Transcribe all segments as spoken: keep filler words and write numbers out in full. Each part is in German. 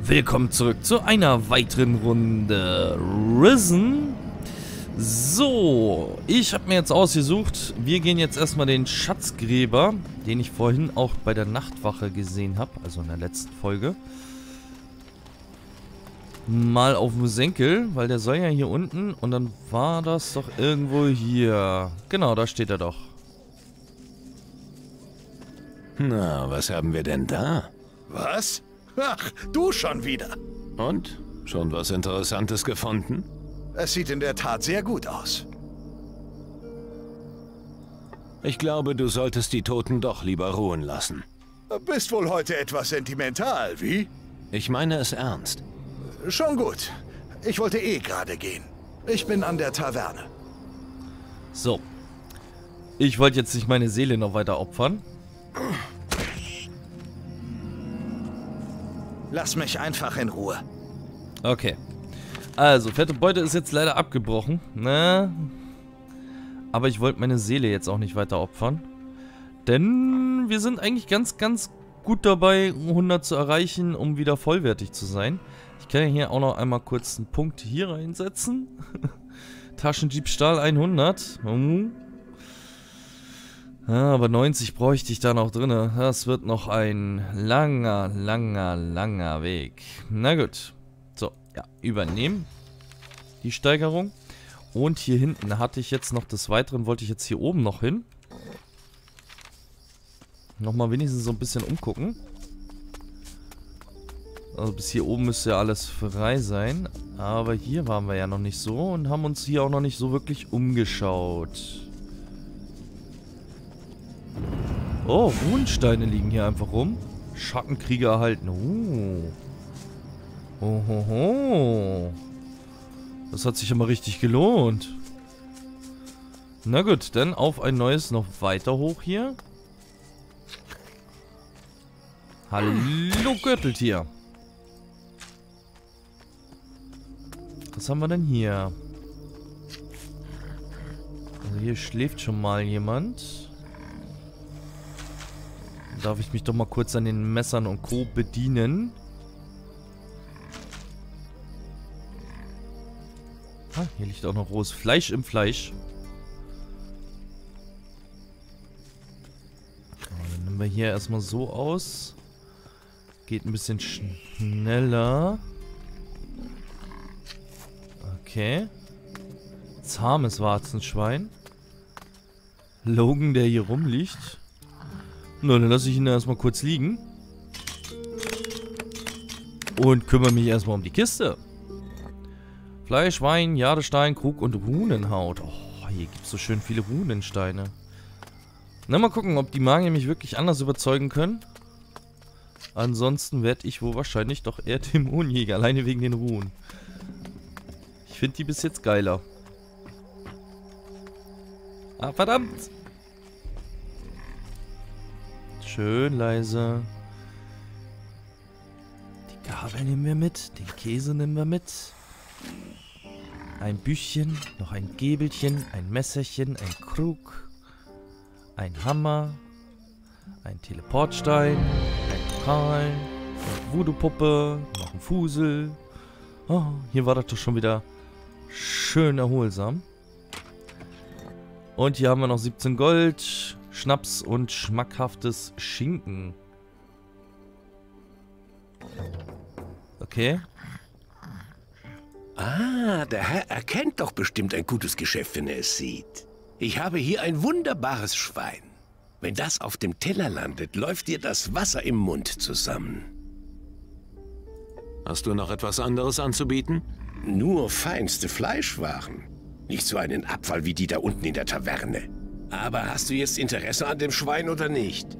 Willkommen zurück zu einer weiteren Runde Risen. So, ich habe mir jetzt ausgesucht, wir gehen jetzt erstmal den Schatzgräber, den ich vorhin auch bei der Nachtwache gesehen habe, also in der letzten Folge, mal auf den Senkel, weil der soll ja hier unten und dann war das doch irgendwo hier. Genau, da steht er doch. Na, was haben wir denn da? Was? Ach, du schon wieder. Und? Schon was Interessantes gefunden? Es sieht in der Tat sehr gut aus. Ich glaube, du solltest die Toten doch lieber ruhen lassen. Bist wohl heute etwas sentimental, wie? Ich meine es ernst. Schon gut. Ich wollte eh gerade gehen. Ich bin an der Taverne. So. Ich wollte jetzt nicht meine Seele noch weiter opfern. Lass mich einfach in Ruhe. Okay. Also, fette Beute ist jetzt leider abgebrochen. Ne? Aber ich wollte meine Seele jetzt auch nicht weiter opfern. Denn wir sind eigentlich ganz, ganz gut dabei, hundert zu erreichen, um wieder vollwertig zu sein. Ich kann ja hier auch noch einmal kurz einen Punkt hier reinsetzen. Taschendiebstahl hundert. Hm. Ja, aber neunzig bräuchte ich da noch drin. Das wird noch ein langer, langer, langer Weg. Na gut. So, ja, übernehmen. Die Steigerung. Und hier hinten hatte ich jetzt noch des Weiteren, wollte ich jetzt hier oben noch hin. Nochmal wenigstens so ein bisschen umgucken. Also bis hier oben müsste ja alles frei sein. Aber hier waren wir ja noch nicht so und haben uns hier auch noch nicht so wirklich umgeschaut. Oh, Runensteine liegen hier einfach rum. Schattenkrieger erhalten. Uh. Ohoho. Das hat sich immer richtig gelohnt. Na gut, dann auf ein neues noch weiter hoch hier. Hallo Gürteltier. Was haben wir denn hier? Also hier schläft schon mal jemand. Darf ich mich doch mal kurz an den Messern und Co. bedienen? Ah, hier liegt auch noch rohes Fleisch im Fleisch. So, dann nehmen wir hier erstmal so aus. Geht ein bisschen schneller. Okay. Zahmes Warzenschwein. Logan, der hier rumliegt. Na, dann lasse ich ihn erstmal kurz liegen. Und kümmere mich erstmal um die Kiste. Fleisch, Wein, Jadestein, Krug und Runenhaut. Oh, hier gibt es so schön viele Runensteine. Na, mal gucken, ob die Magier mich wirklich anders überzeugen können. Ansonsten werde ich wohl wahrscheinlich doch eher Dämonenjäger, alleine wegen den Runen. Ich finde die bis jetzt geiler. Ah, verdammt! Schön leise. Die Gabel nehmen wir mit. Den Käse nehmen wir mit. Ein Büchchen. Noch ein Gäbelchen. Ein Messerchen. Ein Krug. Ein Hammer. Ein Teleportstein. Ein Pokal. Eine Voodoo-Puppe. Noch ein Fusel. Oh, hier war das doch schon wieder schön erholsam. Und hier haben wir noch siebzehn Gold. Schnaps und schmackhaftes Schinken. Okay. Ah, der Herr erkennt doch bestimmt ein gutes Geschäft, wenn er es sieht. Ich habe hier ein wunderbares Schwein. Wenn das auf dem Teller landet, läuft dir das Wasser im Mund zusammen. Hast du noch etwas anderes anzubieten? Nur feinste Fleischwaren. Nicht so einen Abfall wie die da unten in der Taverne. Aber hast du jetzt Interesse an dem Schwein oder nicht?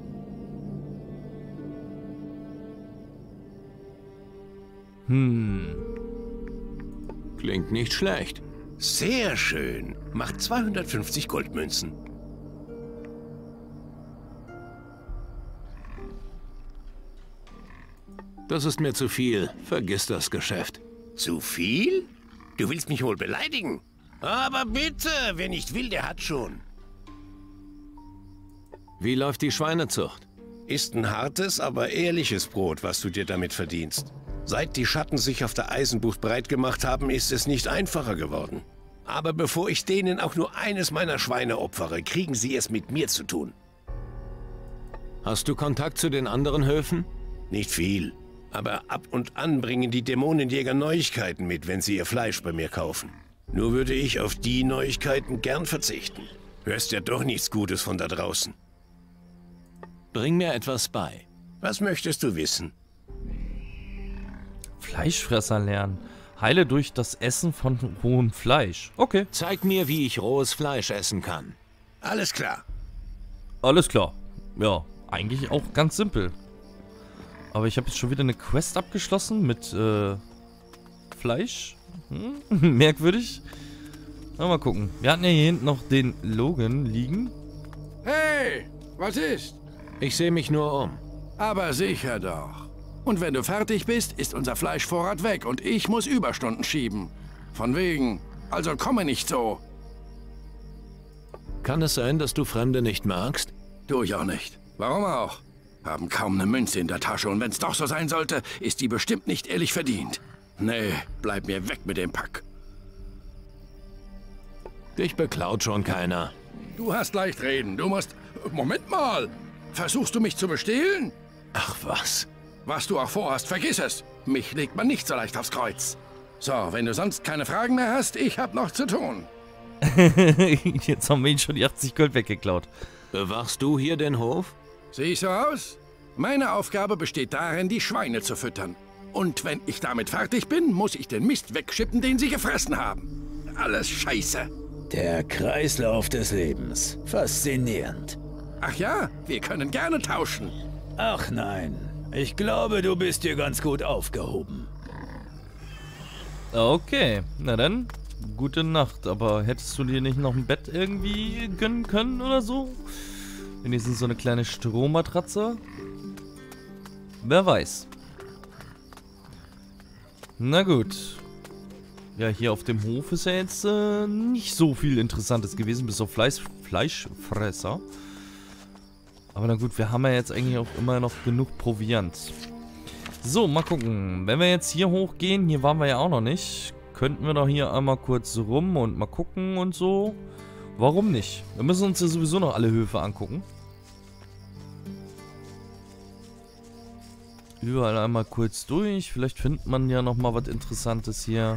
Hm. Klingt nicht schlecht. Sehr schön. Macht zweihundertfünfzig Goldmünzen. Das ist mir zu viel. Vergiss das Geschäft. Zu viel? Du willst mich wohl beleidigen? Aber bitte, wer nicht will, der hat schon. Wie läuft die Schweinezucht? Ist ein hartes, aber ehrliches Brot, was du dir damit verdienst. Seit die Schatten sich auf der Eisenbucht breit gemacht haben, ist es nicht einfacher geworden. Aber bevor ich denen auch nur eines meiner Schweine opfere, kriegen sie es mit mir zu tun. Hast du Kontakt zu den anderen Höfen? Nicht viel. Aber ab und an bringen die Dämonenjäger Neuigkeiten mit, wenn sie ihr Fleisch bei mir kaufen. Nur würde ich auf die Neuigkeiten gern verzichten. Hörst ja doch nichts Gutes von da draußen. Bring mir etwas bei. Was möchtest du wissen? Fleischfresser lernen. Heile durch das Essen von rohem Fleisch. Okay. Zeig mir, wie ich rohes Fleisch essen kann. Alles klar. Alles klar. Ja, eigentlich auch ganz simpel. Aber ich habe jetzt schon wieder eine Quest abgeschlossen mit äh, Fleisch. Hm? Merkwürdig. Na, mal gucken. Wir hatten ja hier hinten noch den Logan liegen. Hey, was ist? Ich sehe mich nur um. Aber sicher doch. Und wenn du fertig bist, ist unser Fleischvorrat weg und ich muss Überstunden schieben. Von wegen. Also komme nicht so. Kann es sein, dass du Fremde nicht magst? Tu ich auch nicht. Warum auch? Haben kaum eine Münze in der Tasche und wenn es doch so sein sollte, ist die bestimmt nicht ehrlich verdient. Nee, bleib mir weg mit dem Pack. Dich beklaut schon keiner. Du hast leicht reden. Du musst... Moment mal. Versuchst du mich zu bestehlen? Ach was. Was du auch vorhast, vergiss es. Mich legt man nicht so leicht aufs Kreuz. So, wenn du sonst keine Fragen mehr hast, ich hab noch zu tun. Jetzt haben wir ihn schon die achtzig Gold weggeklaut. Bewachst du hier den Hof? Sieh so aus? Meine Aufgabe besteht darin, die Schweine zu füttern. Und wenn ich damit fertig bin, muss ich den Mist wegschippen, den sie gefressen haben. Alles Scheiße. Der Kreislauf des Lebens. Faszinierend. Ach ja, wir können gerne tauschen. Ach nein, ich glaube, du bist hier ganz gut aufgehoben. Okay, na dann, gute Nacht. Aber hättest du dir nicht noch ein Bett irgendwie gönnen können oder so? Wenigstens so eine kleine Strohmatratze? Wer weiß. Na gut. Ja, hier auf dem Hof ist ja jetzt äh, nicht so viel Interessantes gewesen, bis auf Fleisch, Fleischfresser. Aber na gut, wir haben ja jetzt eigentlich auch immer noch genug Proviant. So, mal gucken. Wenn wir jetzt hier hochgehen, hier waren wir ja auch noch nicht, könnten wir doch hier einmal kurz rum und mal gucken und so. Warum nicht? Wir müssen uns ja sowieso noch alle Höfe angucken. Überall einmal kurz durch. Vielleicht findet man ja noch mal was Interessantes hier.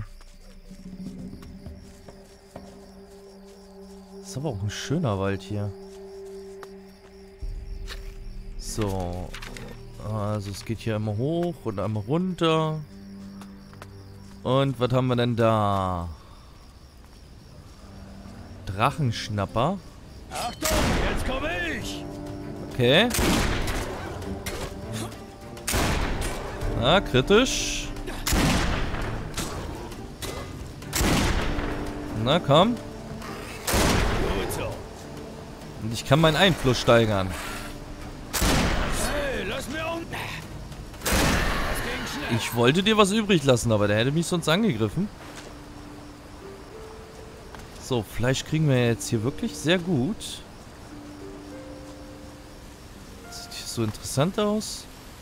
Ist aber auch ein schöner Wald hier. So. Also es geht hier einmal hoch und einmal runter. Und was haben wir denn da? Drachenschnapper. Achtung, jetzt komme ich! Okay. Na, kritisch. Na, komm. Gut so. Und ich kann meinen Einfluss steigern. Hey, lass mir um. Das ging schnell. Ich wollte dir was übrig lassen, aber der hätte mich sonst angegriffen. So, Fleisch kriegen wir jetzt hier wirklich sehr gut. Das sieht hier so interessant aus.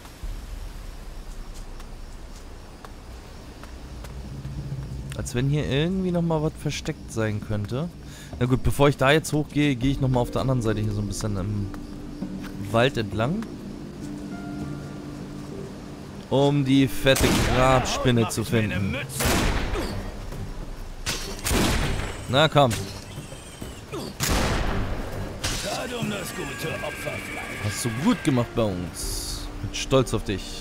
Als wenn hier irgendwie nochmal was versteckt sein könnte. Na gut, bevor ich da jetzt hochgehe, gehe ich nochmal auf der anderen Seite hier so ein bisschen im Wald entlang. Um die fette Grabspinne zu finden. Na komm. Schade um das gute Opferfleisch. Hast du gut gemacht bei uns. Bin stolz auf dich.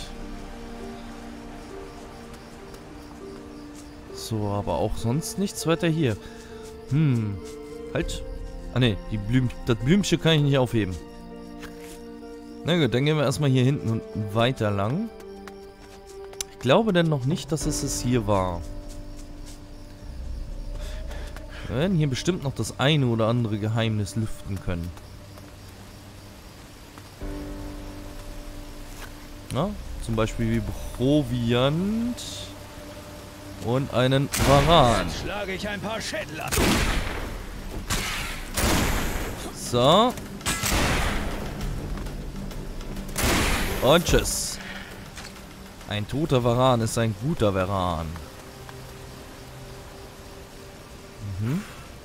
So, aber auch sonst nichts weiter hier. Hm. Halt. Ah ne, die Blüm das Blümchen kann ich nicht aufheben. Na gut, dann gehen wir erstmal hier hinten und weiter lang. Ich glaube denn noch nicht, dass es es hier war. Wir werden hier bestimmt noch das eine oder andere Geheimnis lüften können. Na, zum Beispiel wie Proviant und einen Varan. Jetzt schlage ich ein paar Schädel ab. So. Und tschüss. Ein toter Varan ist ein guter Varan. Mhm.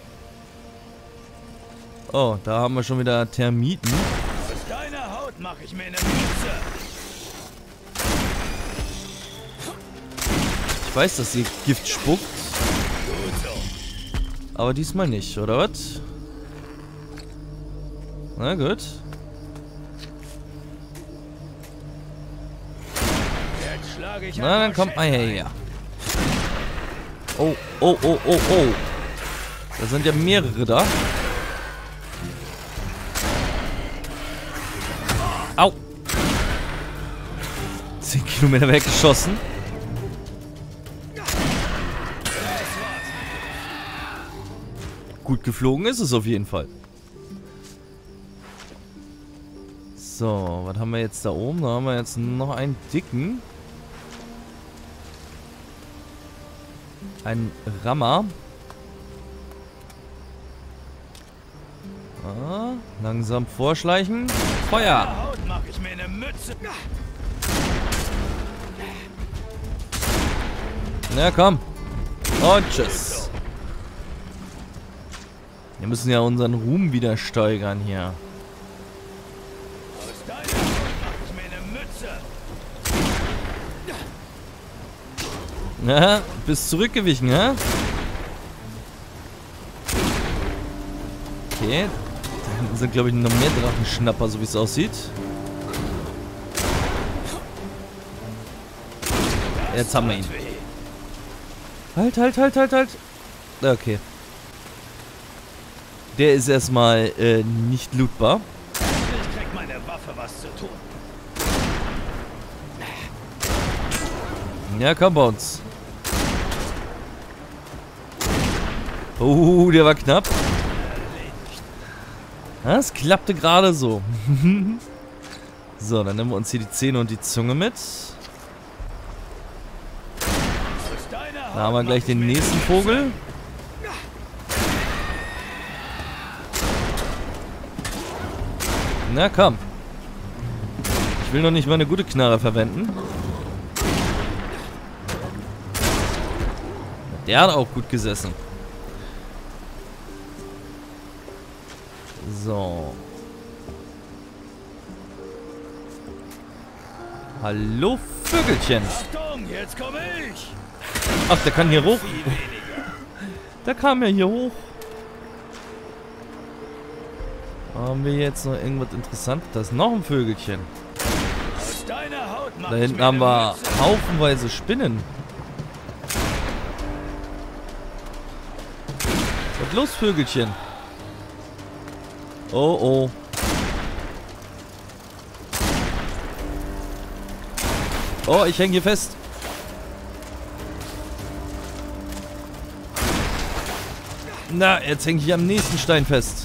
Oh, da haben wir schon wieder Termiten. Aus deiner Haut mache ich mir eine Mütze. Ich weiß, dass sie Gift spuckt. Aber diesmal nicht, oder was? Na gut. Jetzt schlage ich Na, dann kommt mal her. Oh, oh, oh, oh, oh. Da sind ja mehrere da. Au. zehn Kilometer weggeschossen. Gut geflogen ist es auf jeden Fall. So, was haben wir jetzt da oben? Da haben wir jetzt noch einen dicken. Ein Rammer. Ah, langsam vorschleichen. Feuer! Haut mache ich mir eine Mütze. Na komm. Und tschüss. Wir müssen ja unseren Ruhm wieder steigern hier. Aus deiner Haut mache ich mir eine Mütze. Ja, bist zurückgewichen, hä? Okay. Da hinten sind, glaube ich, noch mehr Drachenschnapper, so wie es aussieht. Jetzt haben wir ihn. Halt, halt, halt, halt, halt. Okay. Der ist erstmal äh, nicht lootbar. Ich krieg meine Waffe was zu tun. Ja, komm bei uns. Oh, der war knapp. Das klappte gerade so. So, dann nehmen wir uns hier die Zähne und die Zunge mit. Da haben wir gleich den nächsten Vogel. Na komm. Ich will noch nicht mal eine gute Knarre verwenden. Der hat auch gut gesessen. So. Hallo Vögelchen. Achtung, jetzt komme ich. Ach, der kann hier hoch. Der kam ja hier hoch. Haben wir jetzt noch irgendwas Interessantes? Da ist noch ein Vögelchen. Aus deiner Haut mach Da ich hinten mir haben eine wir Mütze. haufenweise Spinnen. Was ist los, Vögelchen? Oh, oh. Oh, ich hänge hier fest. Na, jetzt hänge ich am nächsten Stein fest.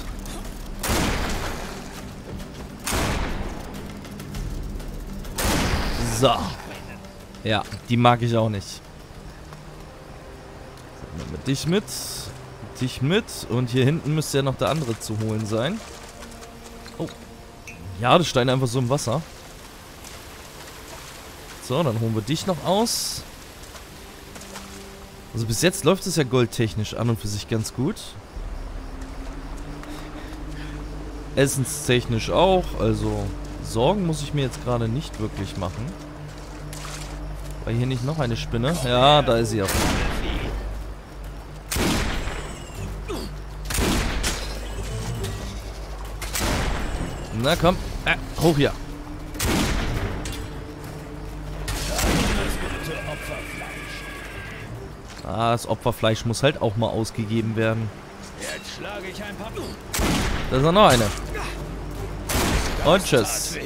So. Ja, die mag ich auch nicht. So, nehmen wir dich mit. Dich mit. Und hier hinten müsste ja noch der andere zu holen sein. Oh. Ja, das Stein einfach so im Wasser. So, dann holen wir dich noch aus. Also bis jetzt läuft es ja goldtechnisch an und für sich ganz gut. Essenstechnisch auch. Also Sorgen muss ich mir jetzt gerade nicht wirklich machen. War hier nicht noch eine Spinne? Ja, da ist sie auch. Na komm. Äh, hoch hier. Ah, das Opferfleisch muss halt auch mal ausgegeben werden. Jetzt schlage ich ein paar Blumen. Da ist noch eine. Und tschüss.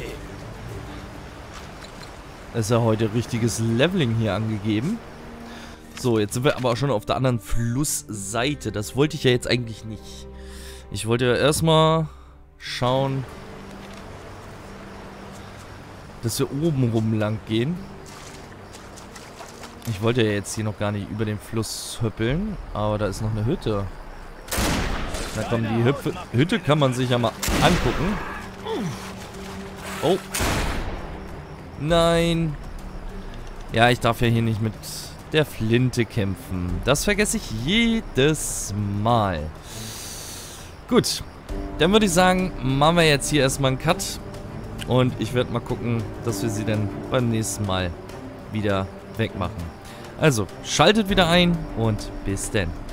Ist ja heute richtiges Leveling hier angegeben. So, jetzt sind wir aber auch schon auf der anderen Flussseite. Das wollte ich ja jetzt eigentlich nicht. Ich wollte ja erstmal schauen, dass wir oben rum lang gehen. Ich wollte ja jetzt hier noch gar nicht über den Fluss hüppeln, aber da ist noch eine Hütte. Na komm, die Hüpfe Hütte kann man sich ja mal angucken. Oh. Nein. Ja, ich darf ja hier nicht mit der Flinte kämpfen. Das vergesse ich jedes Mal. Gut, dann würde ich sagen, machen wir jetzt hier erstmal einen Cut. Und ich werde mal gucken, dass wir sie dann beim nächsten Mal wieder wegmachen. Also, schaltet wieder ein und bis dann.